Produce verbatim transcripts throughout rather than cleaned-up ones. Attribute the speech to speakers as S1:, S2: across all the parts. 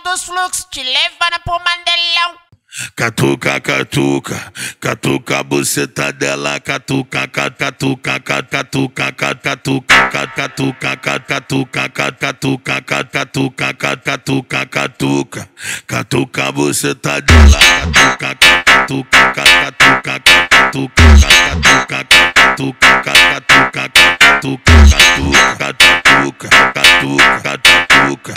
S1: dos fluxos, te levando pro Mandelão.
S2: Catuca, catuca, catuca a buceta dela, catuca, catuca, catuca, catuca, catuca, catuca, catuca, catuca, catuca, catuca, catuca a buceta dela, catuca, catuca, catuca, catuca, catuca, catuca, catuca, catuca, catuca, catuca, catuca,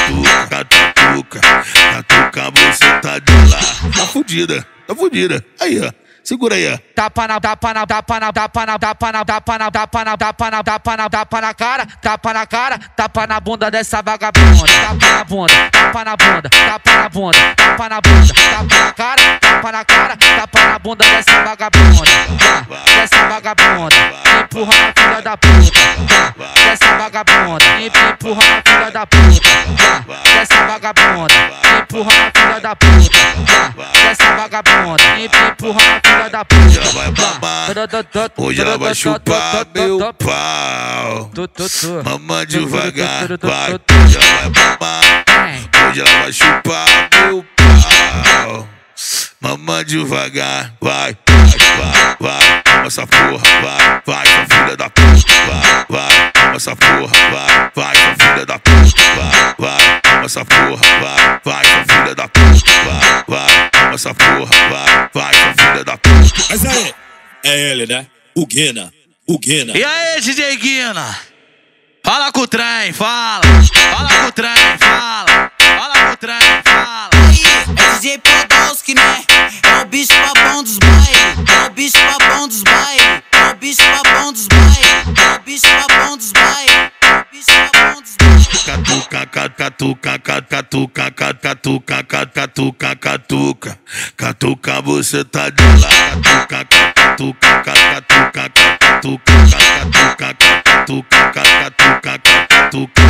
S2: catuca, catuca a buceta dela. Tá fudida, tá fudida. Aí, ó. Segura aí, ó.
S3: Tapa na, tapa na, tapa na, tapa na, tapa na, tapa na, tapa na, tapa na, tapa na, tapa na cara, tapa na cara, tapa na bunda dessa vagabunda. Tapa na bunda, tapa na bunda, tapa na bunda, tapa na bunda, tapa na cara, tapa na cara, tapa na bunda dessa vagabunda. Dessa vagabunda, empurra na filha da puta. Dessa vagabunda, empurra na filha da puta. Dessa vagabunda, empurra na filha da puta. Dessa vagabunda, empurra na filha da puta.
S2: Hoje ela vai babar, hoje ela vai chupar meu pau. Mama devagar, vai. Hoje ela vai babar, hoje ela vai chupar meu pau. Mama devagar, vai, vai, vai. Toma essa porra, vai, vai, sua filha da puta. Vai, vai, toma essa porra, vai, vai, sua filha da puta. Vai, vai, toma essa porra, vai, vai, sua filha da puta. Vai, vai, toma essa porra, vai, vai, sua filha da puta.
S4: Mas aí, é ele, né? O Guina, o Guina.
S5: E aí, D J Guina? Fala com o trem, fala. Fala com o trem, fala. Fala com o trem, fala.
S6: Aí, é D J Podolski, né? É o bicho papão dos baile. É o bicho papão dos baile. É o bicho papão dos baile. É o bicho papão dos baile. É o bicho papão dos baile.
S2: Catuca, catuca, catuca, catuca, catuca, catuca, catuca, você tá dela. Catuca, catuca, catuca, catuca, catuca, catuca, catuca, catuca,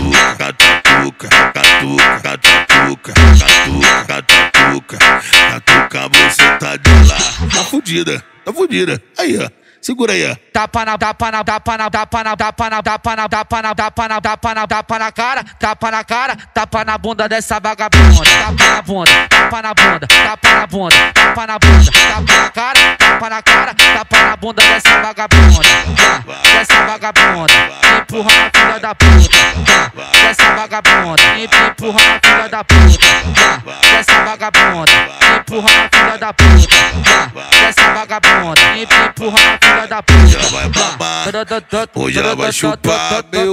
S2: catuca, catuca, catuca, catuca, catuca, catuca, você tá dela. Tá fudida, tá fudida. Aí, ó. Segura aí, ó.
S3: Tapa na, tapa na, tapa na, tapa na, tapa na, tapa na, tapa na, tapa na, tapa na, tapa na cara, tapa na cara, tapa na bunda dessa vagabunda. Tapa na bunda, tapa na bunda, tapa na bunda, tapa na bunda, tapa na cara, tapa na cara, tapa na bunda dessa vagabunda. Dessa vagabunda, empurra na filha da puta. Dessa vagabunda, empurra na filha da puta. Dessa vagabunda, empurra na filha da puta. Dessa vagabunda, empurra na filha da puta.
S2: Hoje ela vai babar, hoje ela vai chupar meu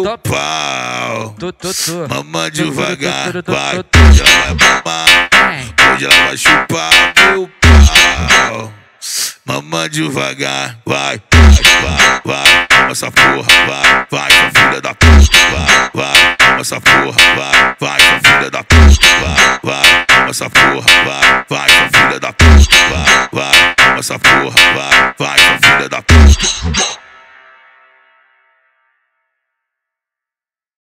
S2: pau. Mama devagar, vai. Hoje ela vai babar, hoje ela vai chupar meu pau. Mama devagar, vai, vai, vai. Toma essa porra, vai, vai, sua filha da puta. Vai, vai, toma essa porra, vai, vai, sua filha da puta. Vai, vai, toma essa porra, vai, vai, sua filha da puta. Vai, vai, toma essa porra, vai.